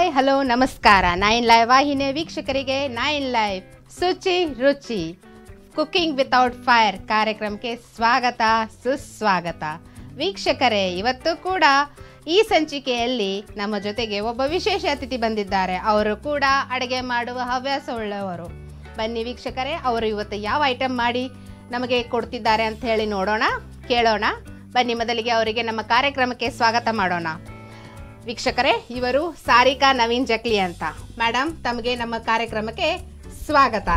Hi hello ನಮಸ್ಕಾರ. 9 live ವಾಹಿನಿಯ ವೀಕ್ಷಕರಿಗೆ 9 ಲೈವ್ ಶುಚಿ ರುಚಿ ಕುಕಿಂಗ್ ವಿತೌಟ್ ಫೈರ್ ಕಾರ್ಯಕ್ರಮಕ್ಕೆ ಸ್ವಾಗತ ಸುಸ್ವಾಗತ. ವೀಕ್ಷಕರೇ, ಇವತ್ತು ಕೂಡ ಈ ಸಂಚಿಕೆಯಲ್ಲಿ ನಮ್ಮ ಜೊತೆಗೆ ಒಬ್ಬ ವಿಶೇಷ ಅತಿಥಿ ಬಂದಿದ್ದಾರೆ. ಅವರು ಕೂಡ ಅಡುಗೆ ಮಾಡುವ ಹವ್ಯಾಸವುಳ್ಳವರು. ಬನ್ನಿ ವೀಕ್ಷಕರೇ, ಅವರು ಇವತ್ತು ಯಾವ ಐಟಮ್ ಮಾಡಿ ನಮಗೆ ಕೊಡ್ತಿದ್ದಾರೆ ಅಂತ ಹೇಳಿ ನೋಡೋಣ, ಕೇಳೋಣ. ಬನ್ನಿ ಮೊದಲಿಗೆ ಅವರಿಗೆ ನಮ್ಮ ಕಾರ್ಯಕ್ರಮಕ್ಕೆ ಸ್ವಾಗತ ಮಾಡೋಣ. ವೀಕ್ಷಕರೇ, ಇವರು ಸಾರಿಕಾ ನವೀನ್ ಜಕ್ಲಿ ಅಂತ. ಮೇಡಮ್, ತಮಗೆ ನಮ್ಮ ಕಾರ್ಯಕ್ರಮಕ್ಕೆ ಸ್ವಾಗತ.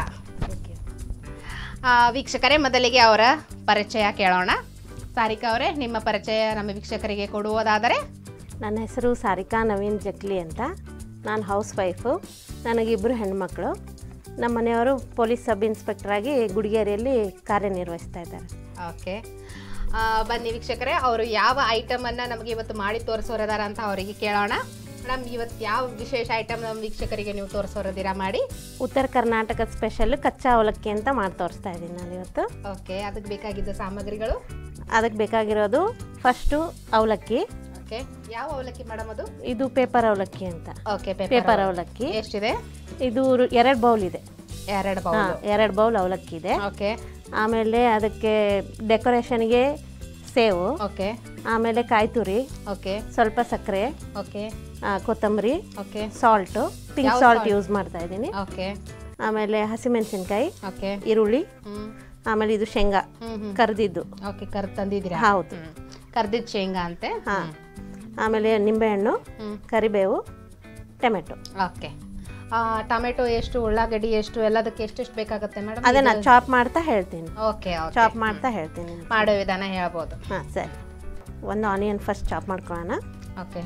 ವೀಕ್ಷಕರೇ, ಮೊದಲಿಗೆ ಅವರ ಪರಿಚಯ ಕೇಳೋಣ. ಸಾರಿಕಾ ಅವರೇ, ನಿಮ್ಮ ಪರಿಚಯ ನಮ್ಮ ವೀಕ್ಷಕರಿಗೆ ಕೊಡುವುದಾದರೆ? ನನ್ನ ಹೆಸರು ಸಾರಿಕಾ ನವೀನ್ ಜಕ್ಲಿ ಅಂತ. ನಾನು ಹೌಸ್ ವೈಫು. ನನಗಿಬ್ಬರು ಹೆಣ್ಮಕ್ಳು. ನಮ್ಮ ಮನೆಯವರು ಪೊಲೀಸ್ ಸಬ್ ಇನ್ಸ್ಪೆಕ್ಟರ್ ಆಗಿ ಗುಡಿಗೇರಿಯಲ್ಲಿ ಕಾರ್ಯನಿರ್ವಹಿಸ್ತಾ ಇದ್ದಾರೆ. ಓಕೆ, ಬನ್ನಿ ವೀಕ್ಷಕರೇ, ಅವರು ಯಾವ ಐಟಮನ್ನು ನಮಗೆ ಇವತ್ತು ಮಾಡಿ ತೋರಿಸೋರದಾರ ಅಂತ ಅವರಿಗೆ ಕೇಳೋಣ. ಮೇಡಮ್, ಇವತ್ತು ಯಾವ ವಿಶೇಷ ಐಟಮ್ ನಮ್ಮ ವೀಕ್ಷಕರಿಗೆ ನೀವು ತೋರಿಸೋರದಿರಾ ಮಾಡಿ? ಉತ್ತರ ಕರ್ನಾಟಕದ ಸ್ಪೆಷಲ್ ಕಚ್ಚಾ ಅವಲಕ್ಕಿ ಅಂತ ಮಾಡಿ ತೋರಿಸ್ತಾ ಇದ್ದೀನಿ ನಾನು ಇವತ್ತು. ಓಕೆ, ಅದಕ್ಕೆ ಬೇಕಾಗಿದ್ದ ಸಾಮಗ್ರಿಗಳು? ಅದಕ್ಕೆ ಬೇಕಾಗಿರೋದು ಫಸ್ಟು ಅವಲಕ್ಕಿ. ಓಕೆ, ಯಾವ ಅವಲಕ್ಕಿ ಮೇಡಮ್ ಅದು? ಇದು ಪೇಪರ್ ಅವಲಕ್ಕಿ ಅಂತ. ಓಕೆ, ಪೇಪರ್ ಅವಲಕ್ಕಿ ಎಷ್ಟಿದೆ? ಇದು 2 ಬೌಲ್ ಇದೆ. 2 ಬೌಲ್. 2 ಬೌಲ್ ಅವಲಕ್ಕಿ ಇದೆ. ಓಕೆ, ಆಮೇಲೆ ಅದಕ್ಕೆ ಡೆಕೋರೇಷನ್ಗೆ ಸೇವು. ಓಕೆ, ಆಮೇಲೆ ಕಾಯಿ ತುರಿ. ಓಕೆ, ಸ್ವಲ್ಪ ಸಕ್ಕರೆ. ಓಕೆ, ಕೊತ್ತಂಬರಿ. Okay, salt, pink salt use ಮಾಡ್ತಾ ಇದ್ದೀನಿ. ಓಕೆ, ಆಮೇಲೆ ಹಸಿಮೆಣಸಿನ್ಕಾಯಿ, ಓಕೆ, ಈರುಳ್ಳಿ, ಆಮೇಲೆ ಇದು ಶೇಂಗಾ ಕರ್ದಿದ್ದು. ಓಕೆ, ತಂದಿದ್ದೀರಾ? ಹೌದು, ಕರ್ದಿದ್ದು ಶೇಂಗಾ ಅಂತೆ. ಹಾಂ. ಆಮೇಲೆ ನಿಂಬೆಹಣ್ಣು, ಕರಿಬೇವು, ಟೊಮೆಟೊ. ಓಕೆ, ಟೊಮೆಟೊ ಎಷ್ಟು, ಉಳ್ಳಾಗಡ್ಡಿ ಎಷ್ಟು, ಎಲ್ಲದಕ್ಕೆ ಎಷ್ಟೆಷ್ಟು ಬೇಕಾಗುತ್ತೆ ಮೇಡಮ್? ಅದೇ ನಾನು ಚಾಪ್ ಮಾಡ್ತಾ ಹೇಳ್ತೀನಿ. ಓಕೆ, ಚಾಪ್ ಮಾಡ್ತಾ ಹೇಳ್ತೀನಿ. ಮಾಡೋ ವಿಧಾನ ಹೇಳ್ಬೋದು? ಹಾಂ, ಸರಿ. ಒಂದು ಆನಿಯನ್ ಫಸ್ಟ್ ಚಾಪ್ ಮಾಡ್ಕೊಳ್ಳೋಣ. ಓಕೆ,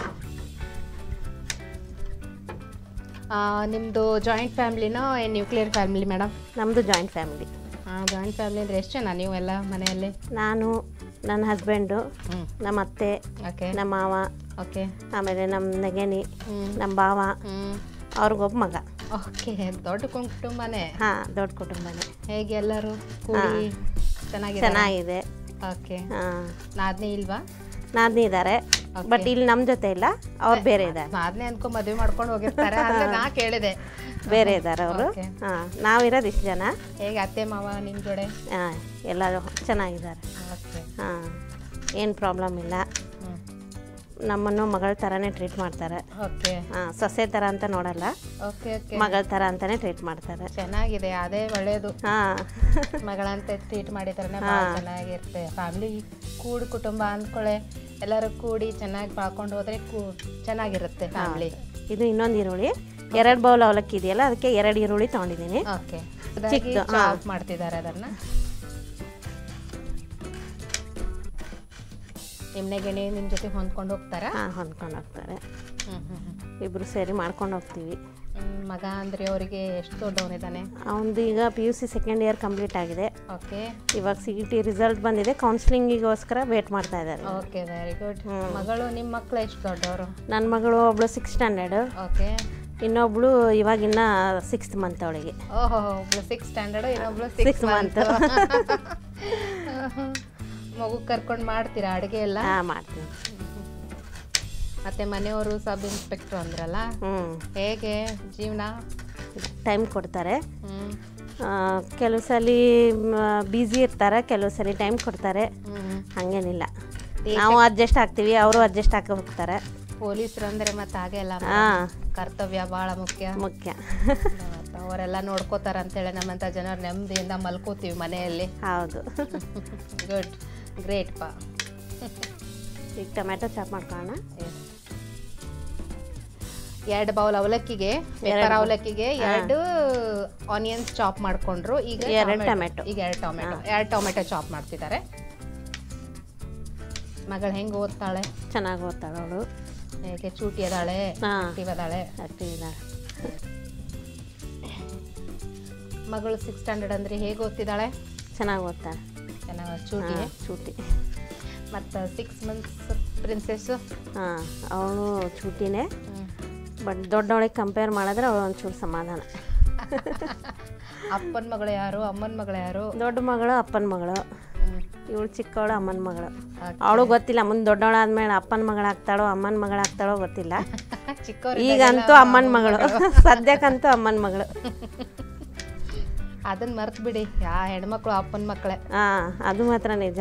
ನಿಮ್ಮದು ಜಾಯಿಂಟ್ ಫ್ಯಾಮಿಲಿನೋ ನ್ಯೂಕ್ಲಿಯರ್ ಫ್ಯಾಮಿಲಿ ಮೇಡಮ್? ನಮ್ಮದು ಜಾಯಿಂಟ್ ಫ್ಯಾಮಿಲಿ. ಜಾಯಿಂಟ್ ಫ್ಯಾಮಿಲಿ ಅಂದರೆ ಎಷ್ಟು ಜನ ನೀವು ಎಲ್ಲ ಮನೆಯಲ್ಲಿ? ನಾನು, ನನ್ನ ಹಸ್ಬೆಂಡು, ನಮ್ಮ ಅತ್ತೆ, ಓಕೆ, ನಮ್ಮ ಮಾವ, ಓಕೆ, ಆಮೇಲೆ ನಮ್ಮ ನೆಗೆನಿ, ನಮ್ಮ ಭಾವ, ಅವ್ರಿಗೊಬ್ಬ ಮಗ. ಓಕೆ, ದೊಡ್ಡ ಕುಟುಂಬನೇ? ಹಾಂ, ದೊಡ್ಡ ಕುಟುಂಬನೇ. ಹೇಗೆ ಎಲ್ಲರೂ ಕೂಡಿ ಚೆನ್ನಾಗಿದೆ. ಓಕೆ, ಹಾಂ. ನಾದ್ನಿ ಇಲ್ವಾ? ನಾದ್ನಿ ಇದ್ದಾರೆ, ಬಟ್ ಇಲ್ಲಿ ನಮ್ಮ ಜೊತೆ ಇಲ್ಲ, ಅವ್ರು ಬೇರೆ ಇದ್ದಾರೆ. ನಾದ್ನಿ ಅನ್ಕೊ ಮದುವೆ ಮಾಡ್ಕೊಂಡು ಹೋಗಿರ್ತಾರೆ ಅಂತ ನಾ ಕೇಳಿದೆ. ಬೇರೆ ಇದ್ದಾರೆ ಅವರು. ಹಾಂ, ನಾವಿರೋದು ಇಷ್ಟು ಜನ. ಹೇಗೆ ಅತ್ತೆ ಮಾವ ನಿಮ್ಮ ಜೋಡೆ? ಹಾಂ, ಎಲ್ಲರೂ ಚೆನ್ನಾಗಿದ್ದಾರೆ. ಓಕೆ, ಹಾಂ, ಏನು ಪ್ರಾಬ್ಲಮ್ ಇಲ್ಲ. ನಮ್ಮನ್ನು ಮಗಳ ಥರನೇ ಟ್ರೀಟ್ ಮಾಡ್ತಾರೆ. ಓಕೆ, ಹಾಂ, ಸೊಸೆ ಥರ ಅಂತ ನೋಡಲ್ಲ. ಓಕೆ, ಓಕೆ, ಮಗಳ ಥರ ಅಂತಲೇ ಟ್ರೀಟ್ ಮಾಡ್ತಾರೆ. ಚೆನ್ನಾಗಿದೆ, ಅದೇ ಒಳ್ಳೆಯದು. ಹಾಂ, ಮಗಳಂತ ಟ್ರೀಟ್ ಮಾಡಿದ್ರೆ ಭಾಳ ಚೆನ್ನಾಗಿರುತ್ತೆ. ಫ್ಯಾಮಿಲಿ ಕೂಡಿ ಕುಟುಂಬ ಅಂದ್ಕೊಳ್ಳೆ, ಎಲ್ಲರೂ ಕೂಡಿ ಚೆನ್ನಾಗಿ ಬಾಳ್ಕೊಂಡು ಹೋದ್ರೆ ಚೆನ್ನಾಗಿರುತ್ತೆ ಫ್ಯಾಮಿಲಿ. ಇದು ಇನ್ನೊಂದು ಈರುಳ್ಳಿ. 2 ಬೌಲ್ ಅವಲಕ್ಕಿ ಇದೆಯಲ್ಲ, ಅದಕ್ಕೆ 2 ಈರುಳ್ಳಿ ತೊಗೊಂಡಿದ್ದೀನಿ. ಓಕೆ, ಚಿಕ್ಕದು ಚಾಪ್ ಮಾಡ್ತಿದ್ದಾರೆ ಅದನ್ನು. ನಿಮ್ಮ ಗೆಣೆ ನಿಮ್ಮ ಜೊತೆ ಹೊಂದ್ಕೊಂಡು ಹೋಗ್ತಾರಾ? ಹಾಂ, ಹೊಂದ್ಕೊಂಡು ಹೋಗ್ತಾರೆ. ಇಬ್ಬರು ಸೇರಿ ಮಾಡ್ಕೊಂಡು ಹೋಗ್ತೀವಿ. ಮಗ ಅಂದರೆ ಅವರಿಗೆ ಎಷ್ಟು ದೊಡ್ಡವನಿದ್ದಾನೆ? ಅವನದು ಈಗ PUC ಸೆಕೆಂಡ್ ಇಯರ್ ಕಂಪ್ಲೀಟ್ ಆಗಿದೆ. ಓಕೆ, ಇವಾಗ CET ರಿಸಲ್ಟ್ ಬಂದಿದೆ, ಕೌನ್ಸಿಲಿಂಗಿಗೋಸ್ಕರ ವೇಟ್ ಮಾಡ್ತಾ ಇದ್ದಾರೆ. Okay, very good. ಮಗಳು, ನಿಮ್ಮ ಮಕ್ಕಳು ಎಷ್ಟು ದೊಡ್ಡವರು? ನನ್ನ ಮಗಳು ಒಬ್ಳು 6th ಸ್ಟ್ಯಾಂಡರ್ಡು. ಓಕೆ, ಇನ್ನೊಬ್ಳು ಇವಾಗಿನ್ನ 6th ಮಂತ್ ಅವಳಿಗೆ. ಓಹೋ, ಒಬ್ಳು 6th ಸ್ಟ್ಯಾಂಡರ್ಡು, ಇನ್ನೊಬ್ಳು 6th ಮಂತ್. ಮಗು ಕರ್ಕೊಂಡು ಮಾಡ್ತೀರಾ ಅಡುಗೆ ಎಲ್ಲ? ಹಾಂ, ಮಾಡ್ತೀನಿ. ಮತ್ತೆ ಮನೆಯವರು ಸಬ್ ಇನ್ಸ್ಪೆಕ್ಟರ್ ಅಂದ್ರಲ್ಲ, ಹೇಗೆ ಜೀವನ? ಟೈಮ್ ಕೊಡ್ತಾರೆ. ಕೆಲವು ಸಲ ಬ್ಯುಸಿ ಇರ್ತಾರೆ, ಕೆಲವು ಸಲ ಟೈಮ್ ಕೊಡ್ತಾರೆ. ಹಾಗೇನಿಲ್ಲ, ನಾವು ಅಡ್ಜಸ್ಟ್ ಆಗ್ತೀವಿ, ಅವರು ಅಡ್ಜಸ್ಟ್ ಆಗಿ ಹೋಗ್ತಾರೆ. ಪೊಲೀಸರು ಅಂದರೆ ಮತ್ತೆ ಹಾಗೆ ಅಲ್ಲ, ಕರ್ತವ್ಯ ಭಾಳ ಮುಖ್ಯ. ಅವರೆಲ್ಲ ನೋಡ್ಕೋತಾರೆ ಅಂತೇಳಿ ನಮ್ಮಂಥ ಜನರು ನೆಮ್ಮದಿಯಿಂದ ಮಲ್ಕೋತೀವಿ ಮನೆಯಲ್ಲಿ. ಹೌದು. ಗುಡ್, ಗ್ರೇಟ್ ಪಾ. ಈಗ ಟೊಮೆಟೊ ಚಾಪ್ ಮಾಡ್ಕೊಳ್ಳೋಣ. 2 ಬೌಲ್ ಅವಲಕ್ಕಿಗೆ, ಪೇಪರ್ ಅವಲಕ್ಕಿಗೆ 2 ಆನಿಯನ್ಸ್ ಚಾಪ್ ಮಾಡ್ಕೊಂಡ್ರು. ಈಗ 2 ಟೊಮೆಟೊ. ಈಗ 2 ಟೊಮೆಟೊ ಚಾಪ್ ಮಾಡ್ತಿದ್ದಾರೆ. ಮಗಳು ಹೆಂಗೆ ಓದ್ತಾಳೆ? ಚೆನ್ನಾಗಿ ಓದ್ತಾಳೆ ಅವಳು. ಹೇಗೆ ಚೂಟಿ ಅದಾಳೆ? ಆಕ್ಟಿವ್ ಅದಾಳೆ? ಆಕ್ಟಿವ್ ಇದ್ದಾಳೆ. ಮಗಳು 6th ಸ್ಟ್ಯಾಂಡರ್ಡ್ ಅಂದರೆ ಹೇಗೆ ಓದ್ತಿದ್ದಾಳೆ? ಚೆನ್ನಾಗಿ ಓದ್ತಾಳೆ. ಚೆನ್ನಾಗಿ ಚೂಟಿ ಚೂಟಿ. ಮತ್ತು 6 ಮಂತ್ಸ್ ಪ್ರಿನ್ಸೆಸ್ಸು? ಹಾಂ, ಅವಳು ಚೂಟಿನೇ, ಬಟ್ ದೊಡ್ಡವಳಿಗೆ ಕಂಪೇರ್ ಮಾಡಿದ್ರೆ ಅವಳು ಒಂಚೂರು ಸಮಾಧಾನ. ಅಪ್ಪನ ಮಗಳು ಯಾರು, ಅಮ್ಮನ ಮಗಳು ಯಾರು? ದೊಡ್ಡ ಮಗಳು ಅಪ್ಪನ ಮಗಳು, ಇವಳು ಚಿಕ್ಕವಳು ಅಮ್ಮನ ಮಗಳು. ಅವಳು ಗೊತ್ತಿಲ್ಲ, ಮುಂದೆ ದೊಡ್ಡವಳಾದ್ಮೇಲೆ ಅಪ್ಪನ ಮಗಳಾಗ್ತಾಳೋ ಅಮ್ಮನ ಮಗಳಾಗ್ತಾಳೋ ಗೊತ್ತಿಲ್ಲ. ಚಿಕ್ಕವ್ರು ಈಗಂತೂ ಅಮ್ಮನ ಮಗಳು ಸದ್ಯಕ್ಕಂತೂ ಅಮ್ಮನ ಮಗಳು. ಅದನ್ನ ಮರ್ತು ಬಿಡಿ, ಯಾ ಹೆಣ್ಮಕ್ಳು ಅಪ್ಪನ ಮಕ್ಕಳೇ. ಅದು ಮಾತ್ರ ನಿಜ.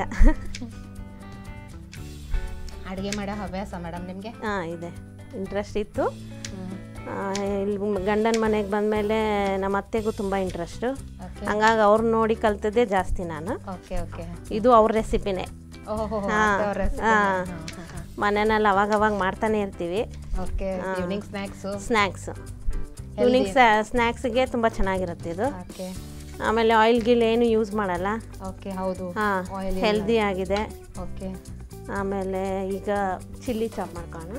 ಅಡುಗೆ ಮಾಡೋ ಹವ್ಯಾಸ ಮೇಡಮ್ ನಿಮಗೆ? ಇದೆ, ಇಂಟ್ರೆಸ್ಟ್ ಇತ್ತು. ಇಲ್ಲಿ ಗಂಡನ ಮನೆಗೆ ಬಂದಮೇಲೆ ನಮ್ಮ ಅತ್ತೆಗೂ ತುಂಬ ಇಂಟ್ರೆಸ್ಟು, ಹಂಗಾಗಿ ಅವ್ರು ನೋಡಿ ಕಲ್ತದ್ದೇ ಜಾಸ್ತಿ ನಾನು. ಇದು ಅವ್ರ ರೆಸಿಪಿನೇ. ಮನೆಯಲ್ಲಿ ಅವಾಗ ಮಾಡ್ತಾನೆ ಇರ್ತೀವಿ. ಈವ್ನಿಂಗ್ ಸ್ನ್ಯಾಕ್ಸ್ಗೆ ತುಂಬ ಚೆನ್ನಾಗಿರುತ್ತೆ ಇದು. ಆಮೇಲೆ ಆಯಿಲ್ ಗಿಲ್ ಏನು ಯೂಸ್ ಮಾಡಲ್ಲ. ಹೆಲ್ದಿ ಆಗಿದೆ. ಆಮೇಲೆ ಈಗ ಚಿಲ್ಲಿ ಚಾಪ್ ಮಾಡ್ಕೊಳ್ಳೋಣ.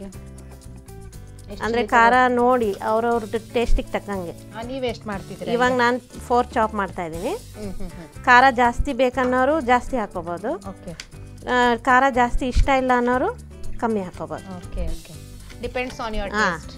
ಅಂದರೆ ಖಾರ ನೋಡಿ ಅವ್ರವ್ರ ಟೇಸ್ಟಿಗೆ ತಕ್ಕಂಗೆ. ನೀವು ಎಷ್ಟು ಮಾಡ್ತಿದ್ದೀರಿ? ಇವಾಗ ನಾನು 4 ಚಾಪ್ ಮಾಡ್ತಾ ಇದ್ದೀನಿ. ಖಾರ ಜಾಸ್ತಿ ಬೇಕನ್ನೋರು ಜಾಸ್ತಿ ಹಾಕೋಬೋದು, ಖಾರ ಜಾಸ್ತಿ ಇಷ್ಟ ಇಲ್ಲ ಅನ್ನೋರು ಕಮ್ಮಿ ಹಾಕೋಬೋದು. Depends on your taste.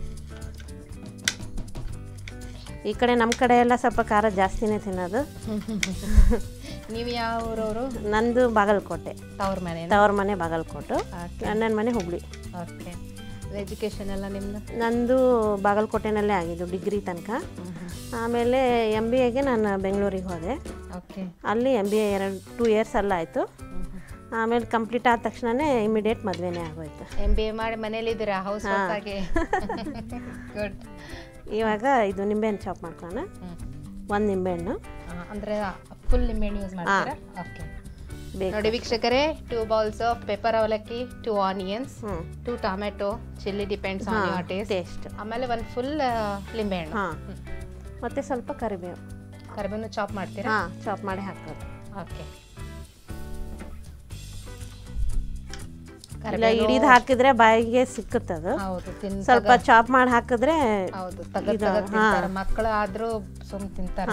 ಈ ಕಡೆ ನಮ್ಮ ಕಡೆ ಎಲ್ಲ ಸ್ವಲ್ಪ ಖಾರ ಜಾಸ್ತಿನೇ ತಿನ್ನೋದು. ನೀವು ಯಾವ ಊರವರು? ನಂದು ಬಾಗಲಕೋಟೆ. ತವ್ರ ಮನೆ ಬಾಗಲಕೋಟೆ, ಗಂಡನ ಮನೆ ಹುಬ್ಳಿ. ಎಜುಕೇಷನ್ ಎಲ್ಲ ನಿಮ್ಮದು? ನಂದು ಬಾಗಲಕೋಟೆನಲ್ಲೇ ಆಗಿದ್ದು ಡಿಗ್ರಿ ತನಕ. ಆಮೇಲೆ MBAಗೆ ನಾನು ಬೆಂಗಳೂರಿಗೆ ಹೋದೆ. ಅಲ್ಲಿ MBA 2 ಇಯರ್ಸ್ ಅಲ್ಲ ಆಯಿತು. ಆಮೇಲೆ ಕಂಪ್ಲೀಟ್ ಆದ ತಕ್ಷಣವೇ ಇಮಿಡಿಯೇಟ್ ಮದುವೆನೇ ಆಗೋಯ್ತು. MBA ಮಾಡಿ ಮನೇಲಿದ್ದೀರಾ? ಹೌಸ್ ವೈಫ್ ಆಗಿ. ಗುಡ್. ಇವಾಗ ಇದು ನಿಂಬೆಹಣ್ಣು ಚಾಪ್ ಮಾಡ್ಕೊಳ್ಳೋಣ. 1 ನಿಂಬೆಹಣ್ಣು, ಅಂದರೆ ಫುಲ್ ನಿಂಬೆಹಣ್ಣು ಯೂಸ್ ಮಾಡ್ತೀರಾ? ಓಕೆ. ನೋಡಿ ವೀಕ್ಷಕರೇ, 2 ಬೌಲ್ಸ್ ಆಫ್ ಪೆಪ್ಪರ್ ಅವಲಕ್ಕಿ, 2 onions, 2 tomato, chilli depends on your taste. ಆಮೇಲೆ 1 ಫುಲ್ ಲಿಂಬೆಹಣ್ಣು, ಮತ್ತೆ ಸ್ವಲ್ಪ ಕರಿಬೇವು ಚಾಪ್ ಮಾಡ್ತೀರಾ? ಚಾಪ್ ಮಾಡಿ ಹಾಕೋದು. ಓಕೆ. ಇಲ್ಲ ಹಿಡಿದು ಹಾಕಿದ್ರೆ ಬಾಯಿಗೆ ಸಿಕ್ಕುತ್ತದು. ಸ್ವಲ್ಪ ಚಾಪ್ ಮಾಡಿ ಹಾಕಿದ್ರೆ ಮಕ್ಕಳು ಆದ್ರೂ ಸುಮ್ ತಿಂತಾರೆ.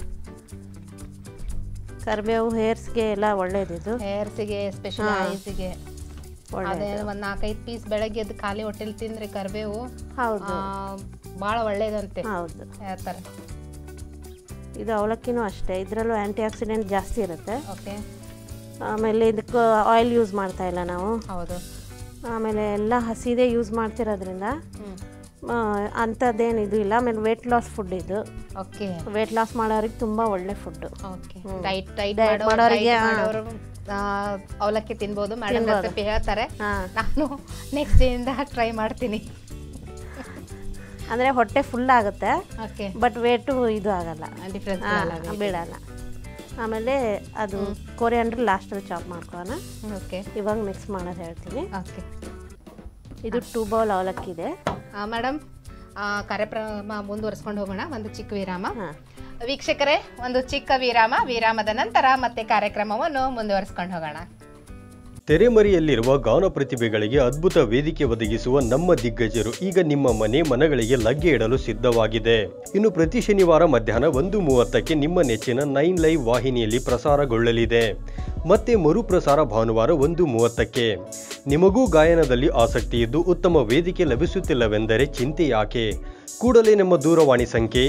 ಕರಿಬೇವು ಹೇರ್ಸ್ಗೆ ಎಲ್ಲ ಒಳ್ಳೇದಿದು. ಹೇರ್ಸಿಗೆ, ಎಸ್ಪೆಷಲಿ ಐಸ್ಗೆ ಅದೇ. ಒಂದು 4-5 ಪೀಸ್ ಬೆಳಗ್ಗೆ ಅದು ಖಾಲಿ ಹೊಟ್ಟೆಲಿ ತಿಂದ್ರೆ ಕರಿಬೇವು ಭಾಳ ಒಳ್ಳೇದಂತೆ. ಹೌದು. ಯಾವ ಥರ ಇದು ಅವಲಕ್ಕಿನೂ ಅಷ್ಟೇ, ಇದರಲ್ಲೂ ಆ್ಯಂಟಿ ಆಕ್ಸಿಡೆಂಟ್ ಜಾಸ್ತಿ ಇರುತ್ತೆ. ಓಕೆ. ಆಮೇಲೆ ಇದಕ್ಕೆ ಆಯಿಲ್ ಯೂಸ್ ಮಾಡ್ತಾ ಇಲ್ಲ ನಾವು. ಹೌದು. ಆಮೇಲೆ ಎಲ್ಲ ಹಸಿದೇ ಯೂಸ್ ಮಾಡ್ತಿರೋದ್ರಿಂದ ಅಂಥದ್ದೇನು ಇದು ಇಲ್ಲ. ಆಮೇಲೆ ವೇಟ್ ಲಾಸ್ ಫುಡ್ ಇದು. ಓಕೆ. ವೇಟ್ ಲಾಸ್ ಮಾಡೋರಿಗೆ ತುಂಬ ಒಳ್ಳೆ ಫುಡ್. ಓಕೆ. ಡೈಟ್ ಮಾಡೋರಿಗೆ ಅವಲಕ್ಕಿ ತಿನ್ಬೋದು. ಮೇಡಮ್ ರೆಸಿಪಿ ಹೇಳ್ತಾರೆ, ನಾನು ನೆಕ್ಸ್ಟ್ ಡೇ ಇಂದ ಟ್ರೈ ಮಾಡ್ತೀನಿ. ಅಂದರೆ ಹೊಟ್ಟೆ ಫುಲ್ ಆಗುತ್ತೆ, ಬಟ್ ವೇಟು ಇದು ಆಗಲ್ಲ, ಡಿಫ್ರೆನ್ಸ್ ಬೀಳಲ್ಲ. ಆಮೇಲೆ ಅದು ಕೊರಿಯಾಂಡರ್ ಲಾಸ್ಟಲ್ಲಿ ಚಾಪ್ ಮಾಡ್ಕೊಳ್ಳೋಣ. ಓಕೆ. ಇವಾಗ ಮಿಕ್ಸ್ ಮಾಡೋದು ಹೇಳ್ತೀನಿ. ಓಕೆ. ಇದು 2 ಬೌಲ್ ಅವಲಕ್ಕಿ ಇದೆ ಮೇಡಮ್. ಕಾರ್ಯಕ್ರಮ ಮುಂದುವರಿಸ್ಕೊಂಡು ಹೋಗೋಣ. ಒಂದು ಚಿಕ್ಕ ವಿರಾಮ. ವೀಕ್ಷಕರೇ, ಒಂದು ಚಿಕ್ಕ ವಿರಾಮದ ನಂತರ ಮತ್ತೆ ಕಾರ್ಯಕ್ರಮವನ್ನು ಮುಂದುವರಿಸ್ಕೊಂಡು ಹೋಗೋಣ. ತೆರೆಮರೆಯಲ್ಲಿರುವ ಗಾನ ಪ್ರತಿಭೆಗಳಿಗೆ ಅದ್ಭುತ ವೇದಿಕೆ ಒದಗಿಸುವ ನಮ್ಮ ದಿಗ್ಗಜರು ಈಗ ನಿಮ್ಮ ಮನಗಳಿಗೆ ಲಗ್ಗೆ ಇಡಲು ಸಿದ್ಧವಾಗಿದೆ. ಇನ್ನು ಪ್ರತಿ ಶನಿವಾರ ಮಧ್ಯಾಹ್ನ 1:30ಕ್ಕೆ ನಿಮ್ಮ ನೆಚ್ಚಿನ 9 ಲೈವ್ ವಾಹಿನಿಯಲ್ಲಿ ಪ್ರಸಾರಗೊಳ್ಳಲಿದೆ. ಮತ್ತೆ ಮರುಪ್ರಸಾರ ಭಾನುವಾರ 1:30ಕ್ಕೆ. ನಿಮಗೂ ಗಾಯನದಲ್ಲಿ ಆಸಕ್ತಿ ಇದ್ದು ಉತ್ತಮ ವೇದಿಕೆ ಲಭಿಸುತ್ತಿಲ್ಲವೆಂದರೆ ಚಿಂತೆ ಯಾಕೆ? ಕೂಡಲೇ ನಮ್ಮ ದೂರವಾಣಿ ಸಂಖ್ಯೆ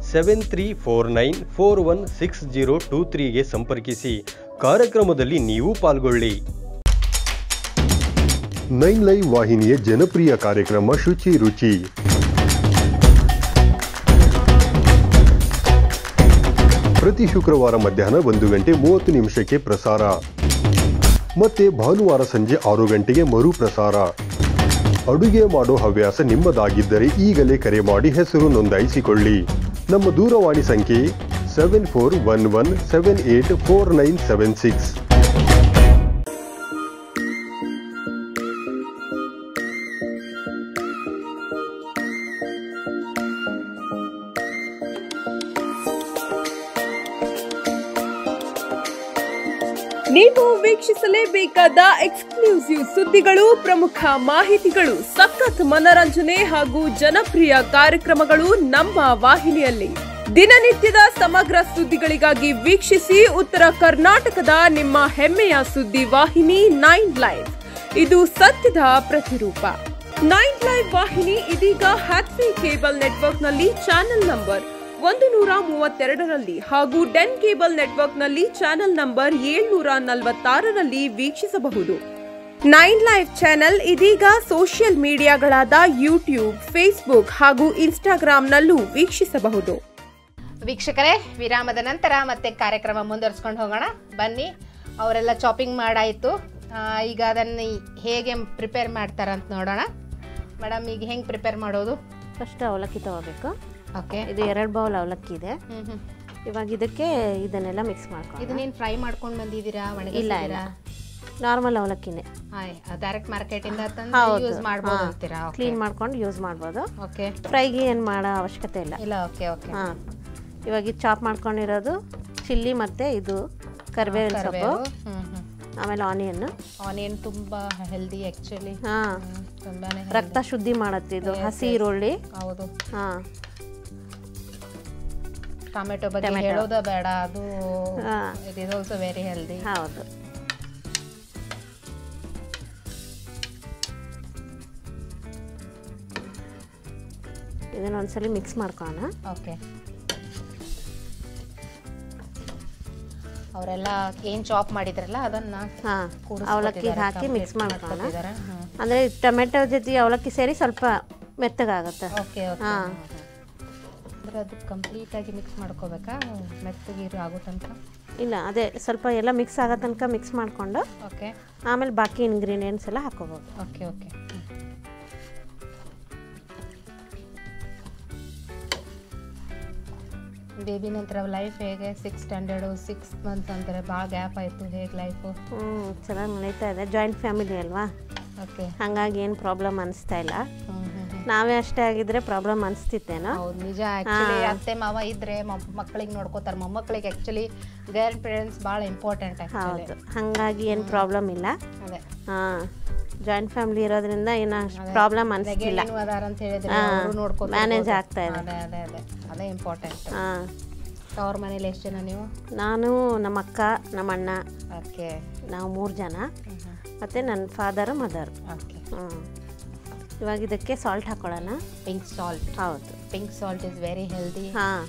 7349416023ಗೆ ಸಂಪರ್ಕಿಸಿ. ಕಾರ್ಯಕ್ರಮದಲ್ಲಿ ನೀವು ಪಾಲ್ಗೊಳ್ಳಿ. 9 ಲೈವ್ ವಾಹಿನಿಯ ಜನಪ್ರಿಯ ಕಾರ್ಯಕ್ರಮ ಶುಚಿ ರುಚಿ. ಪ್ರತಿ ಶುಕ್ರವಾರ ಮಧ್ಯಾಹ್ನ 1:30 ಪ್ರಸಾರ. ಮತ್ತೆ ಭಾನುವಾರ ಸಂಜೆ 6 ಗಂಟೆಗೆ ಮರುಪ್ರಸಾರ. ಅಡುಗೆ ಮಾಡೋ ಹವ್ಯಾಸ ನಿಮ್ಮದಾಗಿದ್ದರೆ ಈಗಲೇ ಕರೆ ಮಾಡಿ ಹೆಸರು ನೋಂದಾಯಿಸಿಕೊಳ್ಳಿ. ನಮ್ಮ ದೂರವಾಣಿ ಸಂಖ್ಯೆ 7411784976. ನೀವು ವೀಕ್ಷಿಸಲೇಬೇಕಾದ ಎಕ್ಸ್ಕ್ಲೂಸಿವ್ ಸುದ್ದಿಗಳು, ಪ್ರಮುಖ ಮಾಹಿತಿಗಳು, ಸಖತ್ ಮನರಂಜನೆ ಹಾಗೂ ಜನಪ್ರಿಯ ಕಾರ್ಯಕ್ರಮಗಳು ನಮ್ಮ ವಾಹಿನಿಯಲ್ಲಿ. ದಿನನಿತ್ಯದ ಸಮಗ್ರ ಸುದ್ದಿಗಳಿಗಾಗಿ ವೀಕ್ಷಿಸಿ ಉತ್ತರ ಕರ್ನಾಟಕದ ನಿಮ್ಮ ಹೆಮ್ಮೆಯ ಸುದ್ದಿ ವಾಹಿನಿ 9 ಲೈವ್. ಇದು ಸತ್ಯದ ಪ್ರತಿರೂಪ. 9 ಲೈವ್ ವಾಹಿನಿ ಇದೀಗ ಹ್ಯಾಥ್ವೇ ಕೇಬಲ್ ನೆಟ್ವರ್ಕ್ನಲ್ಲಿ ಚಾನೆಲ್ ನಂಬರ್ 132ರಲ್ಲಿ ಹಾಗೂ ಡೆನ್ ಕೇಬಲ್ ನೆಟ್ವರ್ಕ್ನಲ್ಲಿ ಚಾನೆಲ್ ನಂಬರ್ 746ರಲ್ಲಿ ವೀಕ್ಷಿಸಬಹುದು. ನೈನ್ ಲೈವ್ ಚಾನೆಲ್ ಇದೀಗ ಸೋಷಿಯಲ್ ಮೀಡಿಯಾಗಳಾದ ಯೂಟ್ಯೂಬ್, ಫೇಸ್ಬುಕ್ ಹಾಗೂ ಇನ್ಸ್ಟಾಗ್ರಾಂನಲ್ಲೂ ವೀಕ್ಷಿಸಬಹುದು. ವೀಕ್ಷಕರೇ, ವಿರಾಮದ ನಂತರ ಮತ್ತೆ ಕಾರ್ಯಕ್ರಮ ಮುಂದುವರಿಸ್ಕೊಂಡು ಹೋಗೋಣ ಬನ್ನಿ. ಅವರೆಲ್ಲ ಚಾಪಿಂಗ್ ಮಾಡಾಯಿತು. ಈಗ ಅದನ್ನು ಹೇಗೆ ಪ್ರಿಪೇರ್ ಮಾಡ್ತಾರಂತ ನೋಡೋಣ. ಮೇಡಮ್, ಈಗ ಹೆಂಗೆ ಪ್ರಿಪೇರ್ ಮಾಡೋದು? ಫಸ್ಟ್ ಅವಲಕ್ಕಿ ತಗೋಬೇಕು. ಓಕೆ, ಇದು 2 ಬೌಲ್ ಅವಲಕ್ಕಿ ಇದೆ. ಇವಾಗ ಇದಕ್ಕೆ ಇದನ್ನೆಲ್ಲ ಮಿಕ್ಸ್ ಮಾಡ್ಕೊಂಡು. ಇದನ್ನೇನು ಫ್ರೈ ಮಾಡ್ಕೊಂಡು ಬಂದಿದ್ದೀರಾ? ಇಲ್ಲ ಇಲ್ಲ, ನಾರ್ಮಲ್ ಅವಲಕ್ಕಿನೇ. ಡೈರೆಕ್ಟ್ ಮಾರ್ಕೆಟಿಂದ ತಂದು ಯೂಸ್ ಮಾಡ್ಬೋದು ಅಂತೀರಾ? ಕ್ಲೀನ್ ಮಾಡ್ಕೊಂಡು ಯೂಸ್ ಮಾಡ್ಬೋದು. ಓಕೆ, ಫ್ರೈಗೆ ಏನು ಮಾಡೋ ಅವಶ್ಯಕತೆ ಇಲ್ಲ. ಇಲ್ಲ. Okay okay. ಹಾಂ, ಇವಾಗ ಇದು ಚಾಪ್ ಮಾಡ್ಕೊಂಡಿರೋದು ಚಿಲ್ಲಿ ಮತ್ತು ಇದು ಕರಿಬೇವಿನ ಸೊಪ್ಪು, ಆಮೇಲೆ ಆನಿಯನ್ ತುಂಬ ಹೆಲ್ದಿ ಆ್ಯಕ್ಚುಲಿ. ಹಾಂ, ತುಂಬಾ ರಕ್ತ ಶುದ್ಧಿ ಮಾಡುತ್ತೆ ಇದು. ಹಸಿ ಈರುಳ್ಳಿ. ಹೌದು. ಹಾಂ, ಟೊಮೆಟೊ ಬಗ್ಗೆ ಹೇಳೋದ ಬೇಡ, ಅದು it is also very healthy. ಹೌದು. ಇದನ್ನ ಒಂದ್ಸಲಿ ಮಿಕ್ಸ್ ಮಾಡ್ಕೊಳ್ಳೋಣ. ಓಕೆ, ಅವರೆಲ್ಲ ಏನು ಚಾಪ್ ಮಾಡಿದ್ರಲ್ಲ ಅದನ್ನ ಅವಲಕ್ಕಿ ಹಾಕಿ ಮಿಕ್ಸ್ ಮಾಡ್ಕೊಳ್ಳೋಣ. ಅಂದರೆ ಟೊಮೆಟೊ ಜೊತೆ ಅವಲಕ್ಕಿ ಸೇರಿ ಸ್ವಲ್ಪ ಮೆತ್ತಗಾಗುತ್ತೆ. Okay okay. ಹಾಂ, ಅಂದರೆ ಅದು ಕಂಪ್ಲೀಟಾಗಿ ಮಿಕ್ಸ್ ಮಾಡ್ಕೋಬೇಕಾ ಮೆತ್ತಗೆ ಆಗೋ ತನಕ? ಇಲ್ಲ, ಅದೇ ಸ್ವಲ್ಪ ಎಲ್ಲ ಮಿಕ್ಸ್ ಆಗೋ ತನಕ ಮಿಕ್ಸ್ ಮಾಡಿಕೊಂಡು ಓಕೆ, ಆಮೇಲೆ ಬಾಕಿ ಇಂಗ್ರೀಡಿಯೆಂಟ್ಸ್ ಎಲ್ಲ ಹಾಕೋಬೋದು. Okay okay. ಬೇಬಿ ನಂತರ ಲೈಫ್ ಹೇಗೆ? 6 ಸ್ಟ್ಯಾಂಡರ್ಡು 6 ಮಂತ್ಸ್ ಅಂತಾರೆ, ಭಾಳ ಗ್ಯಾಪ್ ಆಯಿತು. ಹೇಗೆ ಲೈಫು? ಚೆನ್ನಾಗಿ ನಡೀತಾ ಇದೆ. ಜಾಯಿಂಟ್ ಫ್ಯಾಮಿಲಿ ಅಲ್ವಾ? ಓಕೆ. ಹಾಗಾಗಿ ಏನು ಪ್ರಾಬ್ಲಮ್ ಅನಿಸ್ತಾ ಇಲ್ಲ. ನಾವೇ ಅಷ್ಟೇ ಆಗಿದ್ರೆ ಪ್ರಾಬ್ಲಮ್ ಅನಿಸ್ತಿತ್ತೇನೋ. ಹೌದು, ನಿಜ. ಆ್ಯಕ್ಚುಲಿ ಅತ್ತೆ ಮಾವ ಇದ್ರೆ ಮಕ್ಕಳಿಗೆ ನೋಡ್ಕೋತಾರೆ. ಮೊಮ್ಮಕ್ಕಳಿಗೆ ಆ್ಯಕ್ಚುಲಿ ಗ್ರ್ಯಾಂಡ್ ಪೇರೆಂಟ್ಸ್ ಭಾಳ ಇಂಪಾರ್ಟೆಂಟ್. ಹೌದು, ಹಾಗಾಗಿ ಏನು ಪ್ರಾಬ್ಲಮ್ ಇಲ್ಲ. ಅದೇ. ಹಾಂ, ಜಾಯಿಂಟ್ ಫ್ಯಾಮಿಲಿ ಇರೋದ್ರಿಂದ ಏನು ಪ್ರಾಬ್ಲಮ್ ಅನಿಸ್ತಿಲ್ಲ. ಅಂತ ಹೇಳಿದ್ರೆ ಮ್ಯಾನೇಜ್ ಆಗ್ತಾ ಇದೆ. ಅದೇ ಅದೇ ಅದೇ ಅದೇ ಇಂಪಾರ್ಟೆಂಟ್. ಹಾಂ. ಅವ್ರ ಮನೇಲಿ ಎಷ್ಟು ಜನ ನೀವು? ನಾನು, ನಮ್ಮ ಅಕ್ಕ, ನಮ್ಮ ಅಣ್ಣ. ಓಕೆ. ನಾವು 3 ಜನ. ಮತ್ತು ನನ್ನ ಫಾದರು, ಮದರ್. ಓಕೆ. ಇವಾಗ ಇದಕ್ಕೆ ಸಾಲ್ಟ್ ಹಾಕೊಳ್ಳೋಣ. Pink salt. ಹೌದು, pink salt is very healthy. ಹಾಂ,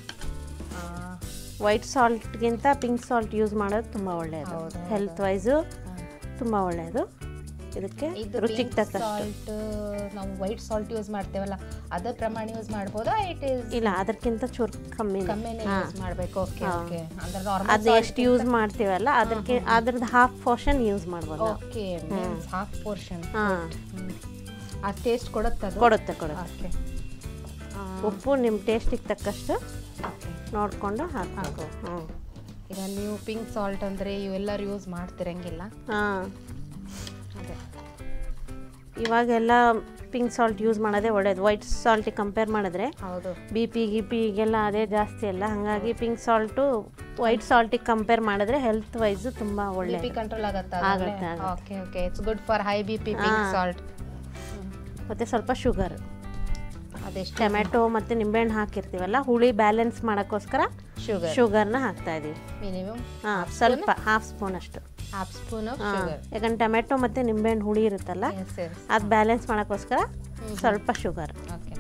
ವೈಟ್ ಸಾಲ್ಟ್ಗಿಂತ ಪಿಂಕ್ ಸಾಲ್ಟ್ ಯೂಸ್ ಮಾಡೋದು ತುಂಬ ಒಳ್ಳೆಯದು. ಹೆಲ್ತ್ ವೈಸು ತುಂಬ ಒಳ್ಳೆಯದು. ಇದಕ್ಕೆ ರುಚಿಗೆ ತಕ್ಕ ಸಾಲ್ಟ್. ನಾವು ವೈಟ್ ಸಾಲ್ಟ್ ಯೂಸ್ ಮಾಡ್ತೇವಲ್ಲ, ಅದೇ ಪ್ರಮಾಣ ಯೂಸ್ ಮಾಡ್ಬೋದಾ? ಇಲ್ಲ, ಅದಕ್ಕಿಂತ ಚೂರು ಕಮ್ಮಿನೇ ಯೂಸ್ ಮಾಡಬೇಕು. Okay okay. ಅಂದ್ರೆ ಅದು ಎಷ್ಟು ಯೂಸ್ ಮಾಡ್ತೀವಲ್ಲ ಅದ್ರದ್ದು ಹಾಫ್ ಪೋರ್ಷನ್ ಯೂಸ್ ಮಾಡ್ಬೋದು. Okay, half portion. ಹಾಂ, ಆ ಟೇಸ್ಟ್ ಕೊಡುತ್ತೆ. ಕೊಡುತ್ತೆ. ಓಕೆ. ಉಪ್ಪು ನಿಮ್ಮ ಟೇಸ್ಟಿಗೆ ತಕ್ಕಷ್ಟು ನೋಡಿಕೊಂಡು ಹಾಕಬೇಕು. ಈಗ ನೀವು ಪಿಂಕ್ ಸಾಲ್ಟ್ ಅಂದರೆ ಇವೆಲ್ಲರೂ ಯೂಸ್ ಮಾಡ್ತಿರಂಗಿಲ್ಲ. ಹಾಂ, ಅದೇ. ಇವಾಗೆಲ್ಲ ಪಿಂಕ್ ಸಾಲ್ಟ್ ಯೂಸ್ ಮಾಡೋದೇ ಒಳ್ಳೇದು. ವೈಟ್ ಸಾಲ್ಟಿಗೆ ಕಂಪೇರ್ ಮಾಡಿದ್ರೆ ಹೌದು, BP ಈಗೆಲ್ಲ ಅದೇ ಜಾಸ್ತಿ ಅಲ್ಲ. ಹಾಗಾಗಿ ಪಿಂಕ್ ಸಾಲ್ಟು ವೈಟ್ ಸಾಲ್ಟಿಗೆ ಕಂಪೇರ್ ಮಾಡಿದ್ರೆ ಹೆಲ್ತ್ ವೈಸು ತುಂಬ ಒಳ್ಳೆಯದು. BP ಕಂಟ್ರೋಲ್ ಆಗುತ್ತೆ. Okay okay. It's good for high BP pink salt. ಮತ್ತು ಸ್ವಲ್ಪ ಶುಗರ್. ಅದೆಷ್ಟು? ಟೊಮೆಟೊ ಮತ್ತು ನಿಂಬೆಹಣ್ಣು ಹಾಕಿರ್ತೀವಲ್ಲ, ಹುಳಿ ಬ್ಯಾಲೆನ್ಸ್ ಮಾಡೋಕ್ಕೋಸ್ಕರ ಶುಗರ್ನ ಹಾಕ್ತಾಯಿದ್ದೀವಿ. ಮಿನಿಮಮ್ ಸ್ವಲ್ಪ ಹಾಫ್ ಸ್ಪೂನ್ ಅಷ್ಟು. Half spoon sugar. ಯಾಕಂದ್ರೆ ಟೊಮೆಟೊ ಮತ್ತು ನಿಂಬೆಹಣ್ಣು ಹುಳಿ ಇರುತ್ತಲ್ಲ, ಅದು ಬ್ಯಾಲೆನ್ಸ್ ಮಾಡೋಕ್ಕೋಸ್ಕರ ಸ್ವಲ್ಪ ಶುಗರ್. ಓಕೆ.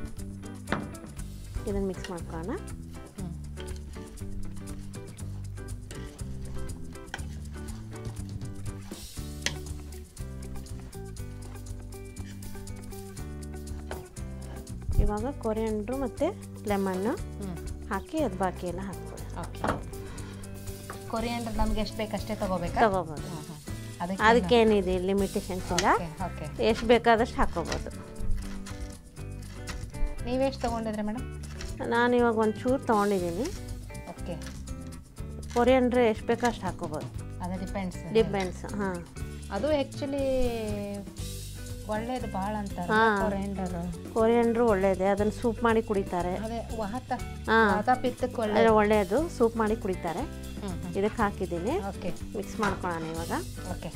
ಇದನ್ನು ಮಿಕ್ಸ್ ಮಾಡ್ಕೊಳ್ಳೋಣ. ಇವಾಗ ಕೊರಿಯಂಡ್ರು ಮತ್ತು ಲೆಮನ್ನು ಹಾಕಿ ಅದು ಬಾಕಿ ಎಲ್ಲ ಹಾಕ್ಬೋದು. ಓಕೆ. ಕೊರಿಯಂಡರ್ ನಮ್ಗೆ ಎಷ್ಟು ಬೇಕು ಅಷ್ಟೇ ತಗೋಬೋದು. ಅದಕ್ಕೇನಿದೆ ಲಿಮಿಟೇಷನ್ಸ್ ಇಲ್ಲ. ಎಷ್ಟು ಬೇಕಾದಷ್ಟು ಹಾಕೋಬೋದು. ನೀವೆಷ್ಟು ತೊಗೊಂಡಿದ್ರಿ ಮೇಡಮ್? ನಾನು ಇವಾಗ ಒಂದು ಚೂರು ತೊಗೊಂಡಿದ್ದೀನಿ. ಓಕೆ. ಕೊರಿಯಂಡ್ರೆ ಎಷ್ಟು ಬೇಕೋ ಅಷ್ಟು ಹಾಕೋಬೋದು. ಅದು ಡಿಪೆಂಡ್ಸ್. ಹಾಂ, ಅದು ಆ್ಯಕ್ಚುಲಿ ಒಳ್ಳೇದು ಭಾಳ ಅಂತಾರೆ. ಕೊರಿಯಂಡ್ರು ಒಳ್ಳೇದೆ. ಅದನ್ನು ಸೂಪ್ ಮಾಡಿ ಕುಡಿತಾರೆ. ಒಳ್ಳೆಯದು, ಸೂಪ್ ಮಾಡಿ ಕುಡಿತಾರೆ. ಇದಕ್ಕೆ ಹಾಕಿದ್ದೀನಿ. ಓಕೆ. ಮಿಕ್ಸ್ ಮಾಡ್ಕೊಳ್ಳೋಣ ಇವಾಗ. ಓಕೆ.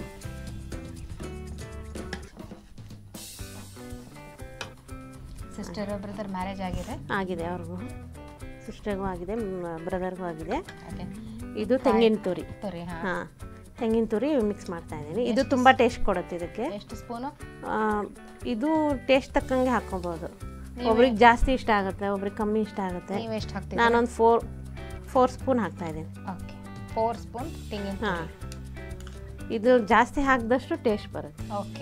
ಸಿಸ್ಟರ್ ಬ್ರದರ್ ಮ್ಯಾರೇಜ್ ಆಗಿದೆ? ಅವ್ರಿಗೂ, ಸಿಸ್ಟರ್ಗೂ ಆಗಿದೆ, ಬ್ರದರ್ಗೂ ಆಗಿದೆ. ಇದು ತೆಂಗಿನ ತುರಿ. ಹಾಂ, ತೆಂಗಿನ ತುರಿ ಮಿಕ್ಸ್ ಮಾಡ್ತಾ ಇದ್ದೀನಿ. ಇದು ತುಂಬ ಟೇಸ್ಟ್ ಕೊಡುತ್ತೆ. ಇದಕ್ಕೆ ಎಷ್ಟು ಸ್ಪೂನು? ಇದು ಟೇಸ್ಟ್ ತಕ್ಕಂಗೆ ಹಾಕ್ಕೊಬೋದು. ಒಬ್ರಿಗೆ ಜಾಸ್ತಿ ಇಷ್ಟ ಆಗುತ್ತೆ, ಒಬ್ರಿಗೆ ಕಮ್ಮಿ ಇಷ್ಟ ಆಗುತ್ತೆ. ನಾನೊಂದು 4 ಸ್ಪೂನ್ ಹಾಕ್ತಾ ಇದ್ದೀನಿ. ಓಕೆ, 4 ಸ್ಪೂನ್ ತೆಂಗಿನ. ಹಾಂ, ಇದು ಜಾಸ್ತಿ ಹಾಕಿದಷ್ಟು ಟೇಸ್ಟ್ ಬರುತ್ತೆ. ಓಕೆ.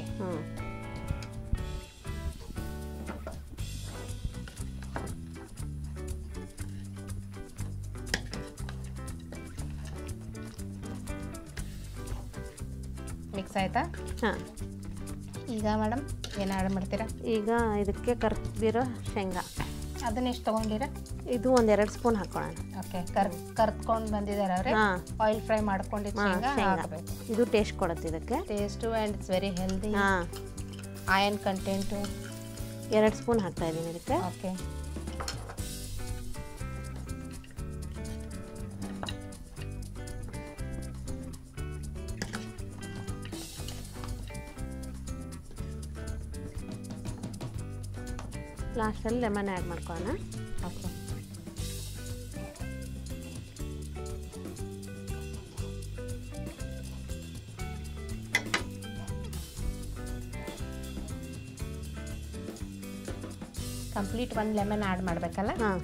ಮಿಕ್ಸ್ ಆಯ್ತಾ? ಹಾಂ. ಈಗ ಮೇಡಮ್ ಏನು ಆ್ಯಡ್ ಮಾಡ್ತೀರಾ? ಈಗ ಇದಕ್ಕೆ ಕರ್ದಿರೋ ಶೇಂಗಾ ಅದನ್ನ ಎಷ್ಟು ತೊಗೊಂಡಿರಾ? ಇದು 1-2 ಸ್ಪೂನ್ ಹಾಕೋಣ. ಓಕೆ. ಕರ್ತ್ಕೊಂಡು ಬಂದಿದ್ದಾರೆ ಅವರೇ. ಆಯಿಲ್ ಫ್ರೈ ಮಾಡ್ಕೊಂಡಿದ್ದು ಶೇಂಗಾ ಹಾಕಬೇಕು. ಇದು ಟೇಸ್ಟ್ ಕೊಡುತ್ತೆ ಇದಕ್ಕೆ. Taste and it's very healthy. Iron content. 2 spoon ಹಾಕ್ತಾ ಇದ್ದೀನಿ ಇದಕ್ಕೆ. ಓಕೆ. ಲಾಸ್ಟಲ್ಲಿ ಲೆಮನ್ ಆ್ಯಡ್ ಮಾಡ್ಕೊಳ್ಳೋಣ. ಓಕೆ. ಕಂಪ್ಲೀಟ್ 1 ಲೆಮನ್ ಆ್ಯಡ್ ಮಾಡಬೇಕಲ್ಲ? ಹಾಂ.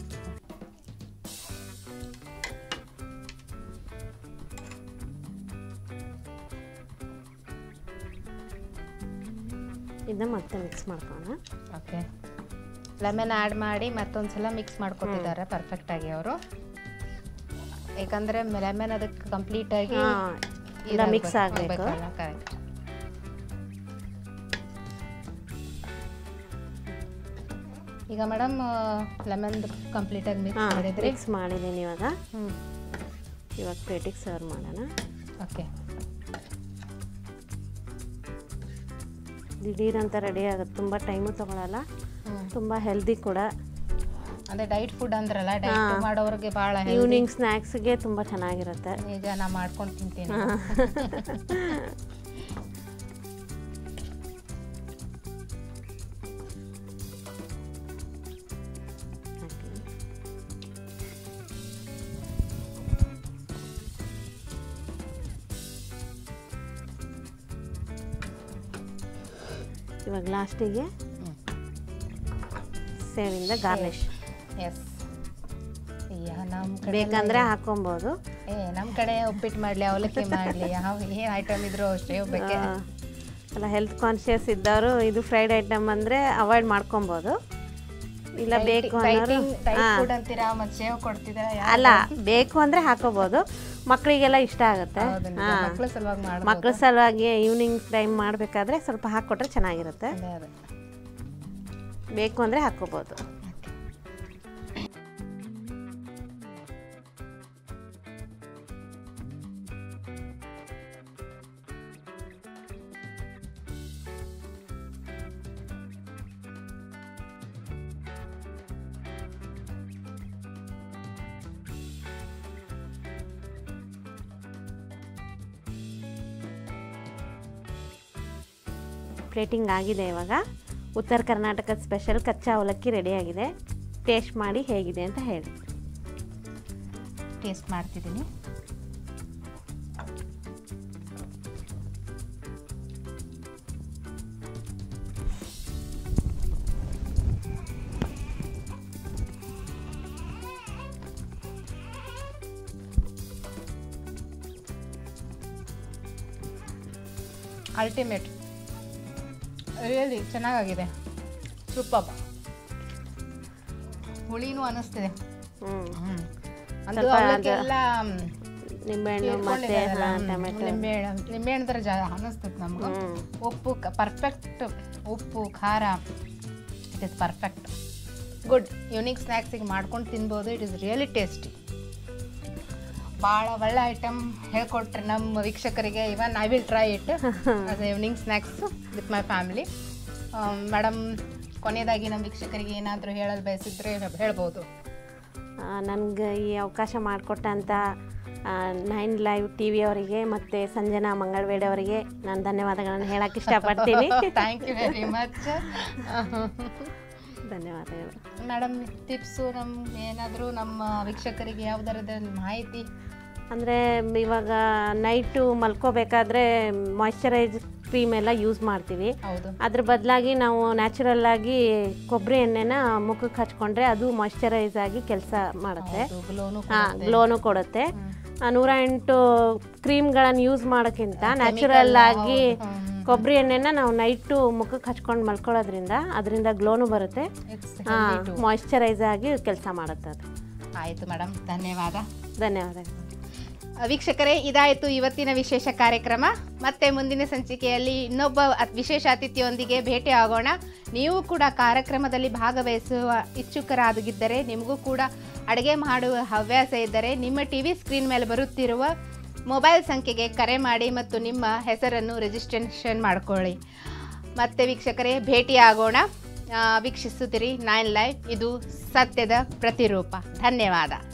ಇದನ್ನ ಮತ್ತೆ ಮಿಕ್ಸ್ ಮಾಡ್ಕೊಳ್ಳೋಣ. ಓಕೆ. ಲೆಮನ್ ಆ್ಯಡ್ ಮಾಡಿ ಮತ್ತೊಂದ್ಸಲ ಮಿಕ್ಸ್ ಮಾಡ್ಕೊತಿದ್ದಾರೆ ಪರ್ಫೆಕ್ಟಾಗಿ ಅವರು. ಯಾಕಂದರೆ ಲೆಮನ್ ಅದಕ್ಕೆ ಕಂಪ್ಲೀಟಾಗಿ ಮಿಕ್ಸ್ ಆಗಬೇಕು. ಕರೆಕ್ಟ್. ಈಗ ಮೇಡಮ್ ಲೆಮನ್ ಕಂಪ್ಲೀಟಾಗಿ ಮಿಕ್ಸ್ ಮಾಡಿದ್ದೀನಿ ಇವಾಗ. ಇವಾಗ ಪ್ಲೇಟಿಗೆ ಸರ್ವ್ ಮಾಡೋಣ. ಓಕೆ. ದಿಢೀರಂತ ರೆಡಿ ಆಗುತ್ತೆ. ತುಂಬ ಟೈಮು ತೊಗೊಳಲ್ಲ, ತುಂಬ ಹೆಲ್ದಿ ಕೂಡ. ಅದೇ ಡೈಟ್ ಫುಡ್ ಅಂದ್ರಲ್ಲ, ಡೈಟ್ ಮಾಡೋರಿಗೆ ಭಾಳ ಈವ್ನಿಂಗ್ ಸ್ನ್ಯಾಕ್ಸ್ಗೆ ತುಂಬ ಚೆನ್ನಾಗಿರುತ್ತೆ. ಈಗ ನಾ ಮಾಡ್ಕೊಂಡು ತಿಂತೀನಿ. ಇವಾಗ ಲಾಸ್ಟಿಗೆ ಸೇವಿಂದ ಗಾರ್ನಿಶ್. ಎಸ್. ನಮ್ಮ ಕಡೆ ಬೇಕಂದ್ರೆ ಹಾಕೊಬೋದು. ನಮ್ಮ ಕಡೆ ಉಪ್ಪಿಟ್ಟು ಮಾಡಲಿ, ಅವಲಕ್ಕಿ ಮಾಡಲಿ, ಏನು ಐಟಮ್ ಇದ್ರೂ ಅಷ್ಟೇ ಬೇಕೆ ಅಲ್ಲ. ಹೆಲ್ತ್ ಕಾನ್ಷಿಯಸ್ ಇದ್ದವರು ಇದು ಫ್ರೈಡ್ ಐಟಮ್ ಅಂದರೆ ಅವಾಯ್ಡ್ ಮಾಡ್ಕೊಬೋದು. ಇಲ್ಲ ಬೇಕು ಅಂತೀರಾ, ಮತ್ತೆ ಸೇವ್ ಕೊಡ್ತಿದ್ದೀರಾ? ಅಲ್ಲ, ಬೇಕು ಅಂದರೆ ಹಾಕೋಬೋದು. ಮಕ್ಕಳಿಗೆಲ್ಲ ಇಷ್ಟ ಆಗುತ್ತೆ. ಮಕ್ಕಳ ಸಲುವಾಗಿ ಈವ್ನಿಂಗ್ ಟೈಮ್ ಮಾಡಬೇಕಾದ್ರೆ ಸ್ವಲ್ಪ ಹಾಕ್ಕೊಟ್ರೆ ಚೆನ್ನಾಗಿರುತ್ತೆ. ಬೇಕು ಅಂದರೆ ಹಾಕ್ಕೋಬೋದು. ಪ್ಲೇಟಿಂಗ್ ಆಗಿದೆ. ಇವಾಗ ಉತ್ತರ ಕರ್ನಾಟಕದ ಸ್ಪೆಷಲ್ ಕಚ್ಚಾ ಅವಲಕ್ಕಿ ರೆಡಿಯಾಗಿದೆ. ಟೇಸ್ಟ್ ಮಾಡಿ ಹೇಗಿದೆ ಅಂತ ಹೇಳಿ. ಟೇಸ್ಟ್ ಮಾಡ್ತಿದ್ದೀನಿ. ಅಲ್ಟಿಮೇಟ್, ರಿಯಲಿ ಚೆನ್ನಾಗಿದೆ. ಸೂಪರ್. ಹುಳಿನೂ ಅನ್ನಿಸ್ತಿದೆ. ನಿಂಬೆಹಣ್ಣು ಮತ್ತೆ ನಿಂಬೆಹಣ್ಣು ಥರ ಅನ್ನಿಸ್ತದೆ ನಮ್ಗೆ. ಉಪ್ಪು ಪರ್ಫೆಕ್ಟ್, ಉಪ್ಪು ಖಾರ it is perfect. Good. Evening ಸ್ನ್ಯಾಕ್ಸಿಗೆ ಮಾಡ್ಕೊಂಡು ತಿನ್ಬೋದು. It is really tasty. ಭಾಳ ಒಳ್ಳೆ ಐಟಮ್ ಹೇಳ್ಕೊಟ್ರಿ ನಮ್ಮ ವೀಕ್ಷಕರಿಗೆ. Even I will try it as evening snacks with my family. Madam, ಕೊನೆಯದಾಗಿ ನಮ್ಮ ವೀಕ್ಷಕರಿಗೆ ಏನಾದರೂ ಹೇಳಲು ಬಯಸಿದ್ರೆ ಹೇಳ್ಬೋದು. ನನಗೆ ಈ ಅವಕಾಶ ಮಾಡಿಕೊಟ್ಟಂಥ 9 ಲೈವ್ TV ಅವರಿಗೆ ಮತ್ತು ಸಂಜನಾ ಮಂಗಳವೇಡೆ ಅವರಿಗೆ ನಾನು ಧನ್ಯವಾದಗಳನ್ನು ಹೇಳಕ್ಕೆ ಇಷ್ಟಪಡ್ತೀನಿ. Thank you very much. ಧನ್ಯವಾದಗಳು ಮೇಡಮ್. ಟಿಪ್ಸು ಏನಾದರೂ ನಮ್ಮ ವೀಕ್ಷಕರಿಗೆ ಯಾವುದರದ ಮಾಹಿತಿ? ಅಂದರೆ ಇವಾಗ ನೈಟು ಮಲ್ಕೋಬೇಕಾದ್ರೆ ಮಾಯ್ಶ್ಚರೈಸ್ ಕ್ರೀಮ್ ಎಲ್ಲ ಯೂಸ್ ಮಾಡ್ತೀವಿ. ಅದ್ರ ಬದಲಾಗಿ ನಾವು ನ್ಯಾಚುರಲ್ ಆಗಿ ಕೊಬ್ಬರಿ ಎಣ್ಣೆನ ಮುಖಕ್ಕೆ ಹಚ್ಕೊಂಡ್ರೆ ಅದು ಮಾಯ್ಶ್ಚರೈಸ್ ಆಗಿ ಕೆಲಸ ಮಾಡುತ್ತೆ. ಗ್ಲೋನು ಕೊಡುತ್ತೆ. 108 ಕ್ರೀಮ್ಗಳನ್ನು ಯೂಸ್ ಮಾಡೋಕ್ಕಿಂತ ನ್ಯಾಚುರಲ್ ಆಗಿ ಕೊಬ್ಬರಿ ಎಣ್ಣೆನ ನಾವು ನೈಟು ಮುಖಕ್ಕೆ ಹಚ್ಕೊಂಡು ಮಲ್ಕೊಳ್ಳೋದ್ರಿಂದ ಅದರಿಂದ ಗ್ಲೋನು ಬರುತ್ತೆ, ಮಾಯಿಶ್ಚರೈಸ್ ಆಗಿ ಕೆಲಸ ಮಾಡುತ್ತೆ ಅದು. ಆಯಿತು ಮೇಡಮ್, ಧನ್ಯವಾದಗಳು. ವೀಕ್ಷಕರೇ, ಇದಾಯಿತು ಇವತ್ತಿನ ವಿಶೇಷ ಕಾರ್ಯಕ್ರಮ. ಮತ್ತೆ ಮುಂದಿನ ಸಂಚಿಕೆಯಲ್ಲಿ ಇನ್ನೊಬ್ಬ ವಿಶೇಷ ಅತಿಥಿಯೊಂದಿಗೆ ಭೇಟಿ ಆಗೋಣ. ನೀವು ಕೂಡ ಕಾರ್ಯಕ್ರಮದಲ್ಲಿ ಭಾಗವಹಿಸುವ ಇಚ್ಛುಕರಾಗಿದ್ದರೆ, ನಿಮಗೂ ಕೂಡ ಅಡುಗೆ ಮಾಡುವ ಹವ್ಯಾಸ ಇದ್ದರೆ, ನಿಮ್ಮ ಟಿವಿ ಸ್ಕ್ರೀನ್ ಮೇಲೆ ಬರುತ್ತಿರುವ ಮೊಬೈಲ್ ಸಂಖ್ಯೆಗೆ ಕರೆ ಮಾಡಿ ಮತ್ತು ನಿಮ್ಮ ಹೆಸರನ್ನು ರಿಜಿಸ್ಟ್ರೇಷನ್ ಮಾಡಿಕೊಳ್ಳಿ. ಮತ್ತೆ ವೀಕ್ಷಕರೇ, ಭೇಟಿ ಆಗೋಣ. ವೀಕ್ಷಿಸುತ್ತೀರಿ 9 ಲೈವ್, ಇದು ಸತ್ಯದ ಪ್ರತಿರೂಪ. ಧನ್ಯವಾದ.